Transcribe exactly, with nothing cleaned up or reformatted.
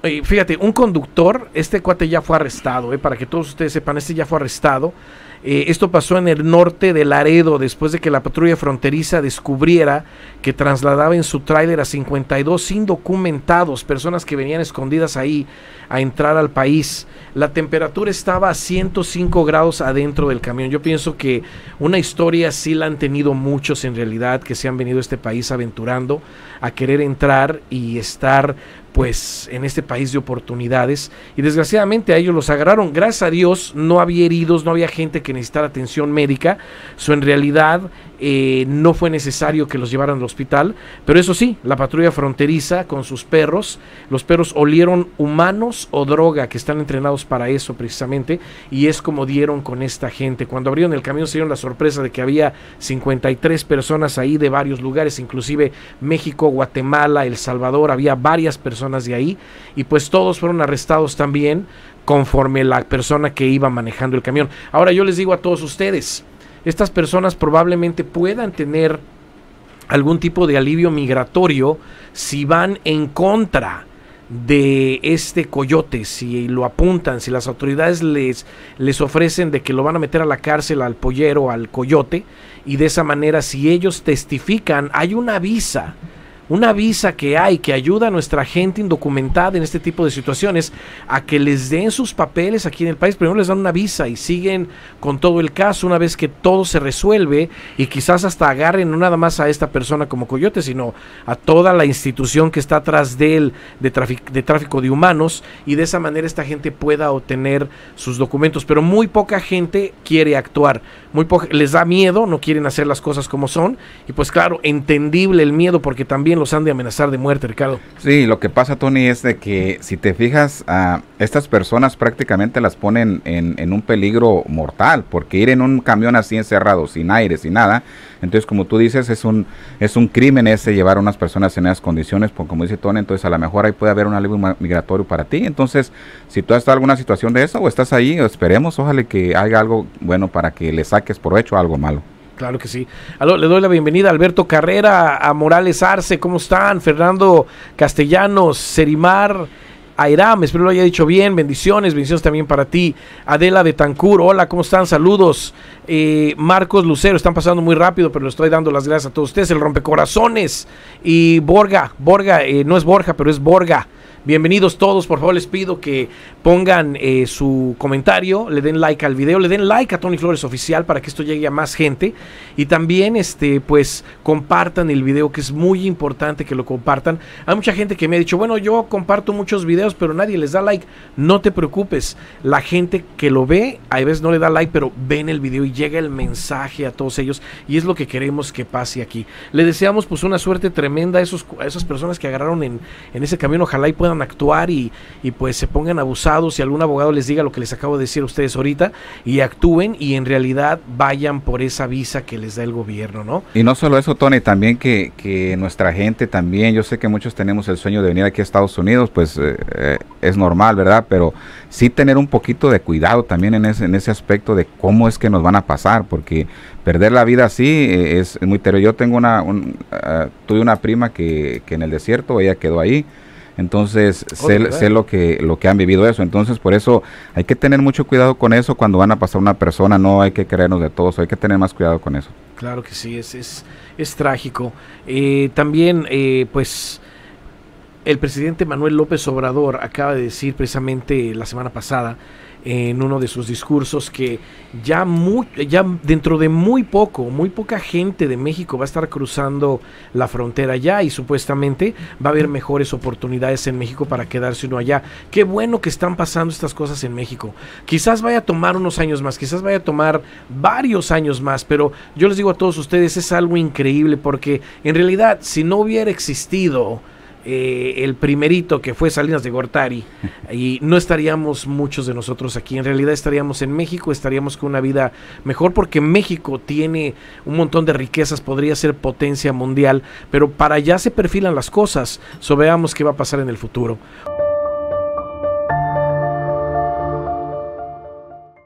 Y fíjate, un conductor, este cuate ya fue arrestado, eh, para que todos ustedes sepan, este ya fue arrestado. Eh, esto pasó en el norte de Laredo, después de que la patrulla fronteriza descubriera que trasladaba en su tráiler a cincuenta y dos indocumentados, personas que venían escondidas ahí a entrar al país. La temperatura estaba a ciento cinco grados adentro del camión. Yo pienso que una historia sí la han tenido muchos en realidad, que se han venido a este país aventurando a querer entrar y estar pues en este país de oportunidades, y desgraciadamente a ellos los agarraron. Gracias a Dios no había heridos, no había gente que necesitara atención médica, so en realidad eh, no fue necesario que los llevaran al hospital, pero eso sí, la patrulla fronteriza con sus perros, los perros olieron humanos o droga, que están entrenados para eso precisamente, y es como dieron con esta gente. Cuando abrieron el camión se dieron la sorpresa de que había cincuenta y tres personas ahí de varios lugares, inclusive México, Guatemala, El Salvador, había varias personas de ahí, y pues todos fueron arrestados también conforme la persona que iba manejando el camión. Ahora yo les digo a todos ustedes, estas personas probablemente puedan tener algún tipo de alivio migratorio si van en contra de este coyote, si lo apuntan, si las autoridades les, les ofrecen de que lo van a meter a la cárcel al pollero, al coyote, y de esa manera si ellos testifican, hay una visa una visa que hay que ayuda a nuestra gente indocumentada en este tipo de situaciones a que les den sus papeles aquí en el país. Primero les dan una visa y siguen con todo el caso una vez que todo se resuelve, y quizás hasta agarren no nada más a esta persona como coyote, sino a toda la institución que está atrás de él de, de tráfico de humanos, y de esa manera esta gente pueda obtener sus documentos. Pero muy poca gente quiere actuar, muy poca, les da miedo, no quieren hacer las cosas como son, y pues claro, entendible el miedo, porque también los han de amenazar de muerte, Ricardo. Sí, lo que pasa, Tony, es de que si te fijas, a estas personas prácticamente las ponen en, en un peligro mortal, porque ir en un camión así encerrado, sin aire, sin nada, entonces como tú dices, es un es un crimen ese llevar a unas personas en esas condiciones, pues, como dice Tony, entonces a lo mejor ahí puede haber un alivio migratorio para ti. Entonces, si tú has estado en alguna situación de eso, o estás ahí, esperemos, ojalá que haya algo bueno para que le saques provecho a algo malo. Claro que sí. Aló, le doy la bienvenida a Alberto Carrera, a Morales Arce, ¿cómo están? Fernando Castellanos, Serimar Airam, espero lo haya dicho bien, bendiciones, bendiciones también para ti. Adela de Tancur, hola, ¿cómo están? Saludos. Eh, Marcos Lucero, están pasando muy rápido, pero les estoy dando las gracias a todos ustedes. El Rompecorazones y Borga, Borga, eh, no es Borja, pero es Borga. Bienvenidos todos, por favor les pido que pongan eh, su comentario, le den like al video, le den like a Tony Flores Oficial para que esto llegue a más gente, y también este pues compartan el video, que es muy importante que lo compartan. Hay mucha gente que me ha dicho, bueno, yo comparto muchos videos pero nadie les da like. No te preocupes, la gente que lo ve a veces no le da like, pero ven el video y llega el mensaje a todos ellos, y es lo que queremos que pase aquí. Le deseamos pues una suerte tremenda a, esos, a esas personas que agarraron en, en ese camión, ojalá y puedan actuar y, y pues se pongan abusados, y algún abogado les diga lo que les acabo de decir a ustedes ahorita, y actúen y en realidad vayan por esa visa que les da el gobierno, ¿no? Y no solo eso, Tony, también que, que nuestra gente también, yo sé que muchos tenemos el sueño de venir aquí a Estados Unidos, pues eh, eh, es normal, ¿verdad? Pero sí tener un poquito de cuidado también en ese, en ese aspecto de cómo es que nos van a pasar, porque perder la vida así eh, es muy terrible. Yo tengo una, un, uh, tuve una prima que, que en el desierto, ella quedó ahí. Entonces oh, sé, sé lo que lo que han vivido eso. Entonces por eso hay que tener mucho cuidado con eso cuando van a pasar una persona. No hay que creernos de todo eso, hay que tener más cuidado con eso. Claro que sí, es, es, es trágico. Eh, también eh, pues el presidente Manuel López Obrador acaba de decir precisamente la semana pasada en uno de sus discursos que ya, muy, ya dentro de muy poco, muy poca gente de México va a estar cruzando la frontera ya, y supuestamente va a haber mejores oportunidades en México para quedarse uno allá. Qué bueno que están pasando estas cosas en México. Quizás vaya a tomar unos años más, quizás vaya a tomar varios años más, pero yo les digo a todos ustedes, es algo increíble, porque en realidad si no hubiera existido Eh, el primerito que fue Salinas de Gortari, y no estaríamos muchos de nosotros aquí, en realidad estaríamos en México, estaríamos con una vida mejor, porque México tiene un montón de riquezas, podría ser potencia mundial, pero para allá se perfilan las cosas, so veamos qué va a pasar en el futuro.